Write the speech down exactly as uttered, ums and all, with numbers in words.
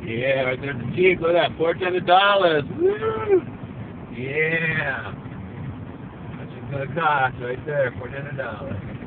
Yeah, right there at the Jeep. Look at that, four hundred dollars. Woo! Yeah. That's what's gonna cost right there, four hundred dollars.